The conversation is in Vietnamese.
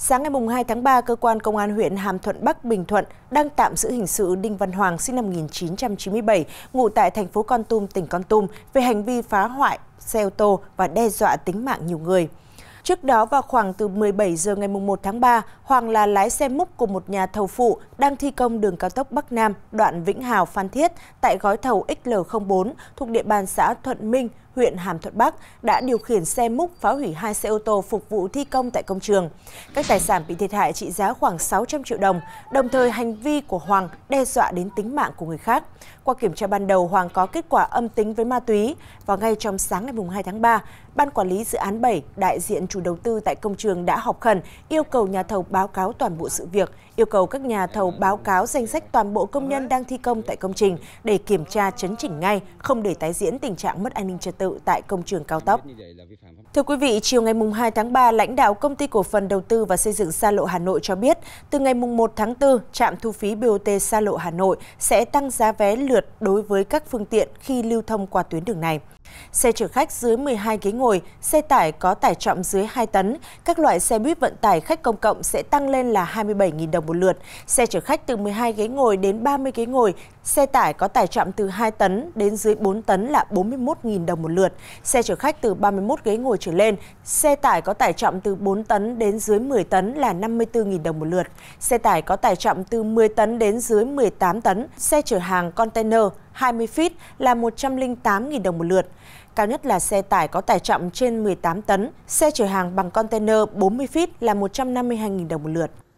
Sáng ngày 2 tháng 3, Cơ quan Công an huyện Hàm Thuận Bắc, Bình Thuận đang tạm giữ hình sự Đinh Văn Hoàng, sinh năm 1997, ngụ tại thành phố Kon Tum, tỉnh Kon Tum, về hành vi phá hoại xe ô tô và đe dọa tính mạng nhiều người. Trước đó, vào khoảng từ 17 giờ ngày 1 tháng 3, Hoàng là lái xe múc của một nhà thầu phụ đang thi công đường cao tốc Bắc Nam, đoạn Vĩnh Hào - Phan Thiết tại gói thầu XL04 thuộc địa bàn xã Thuận Minh, huyện Hàm Thuận Bắc, đã điều khiển xe múc phá hủy 2 xe ô tô phục vụ thi công tại công trường. Các tài sản bị thiệt hại trị giá khoảng 600 triệu đồng, đồng thời hành vi của Hoàng đe dọa đến tính mạng của người khác. Qua kiểm tra ban đầu, Hoàng có kết quả âm tính với ma túy. Và ngay trong sáng ngày 2 tháng 3, Ban Quản lý Dự án 7, đại diện chủ đầu tư tại công trường đã họp khẩn, yêu cầu nhà thầu báo cáo toàn bộ sự việc, yêu cầu các nhà thầu báo cáo danh sách toàn bộ công nhân đang thi công tại công trình để kiểm tra chấn chỉnh ngay, không để tái diễn tình trạng mất an ninh trật tự tại công trường cao tốc. Thưa quý vị, chiều ngày 2 tháng 3, lãnh đạo Công ty Cổ phần Đầu tư và Xây dựng Xa lộ Hà Nội cho biết, từ ngày 1 tháng 4, trạm thu phí BOT Xa lộ Hà Nội sẽ tăng giá vé lượt đối với các phương tiện khi lưu thông qua tuyến đường này. Xe chở khách dưới 12 ghế ngồi, xe tải có tải trọng dưới 2 tấn, các loại xe buýt vận tải khách công cộng sẽ tăng lên là 27.000 đồng một lượt. Xe chở khách từ 12 ghế ngồi đến 30 ghế ngồi, xe tải có tải trọng từ 2 tấn đến dưới 4 tấn là 41.000 đồng một lượt. Xe chở khách từ 31 ghế ngồi trở lên, xe tải có tải trọng từ 4 tấn đến dưới 10 tấn là 54.000 đồng một lượt. Xe tải có tải trọng từ 10 tấn đến dưới 18 tấn, xe chở hàng container 20 feet là 108.000 đồng một lượt. Cao nhất là xe tải có tải trọng trên 18 tấn, xe chở hàng bằng container 40 feet là 152.000 đồng một lượt.